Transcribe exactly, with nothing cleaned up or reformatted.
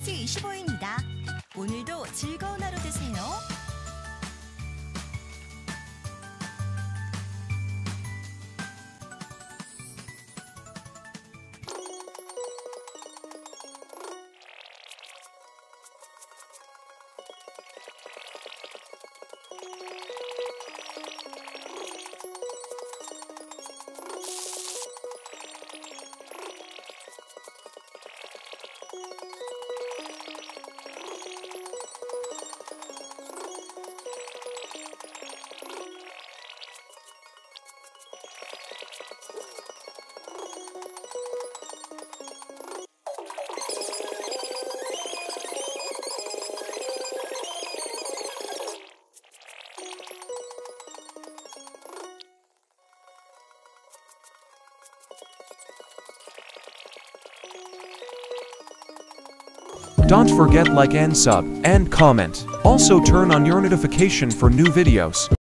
팟캐스트 이십오입니다. 오늘도 즐거운 하루 되세요. Don't forget like and sub, and comment. Also turn on your notification for new videos.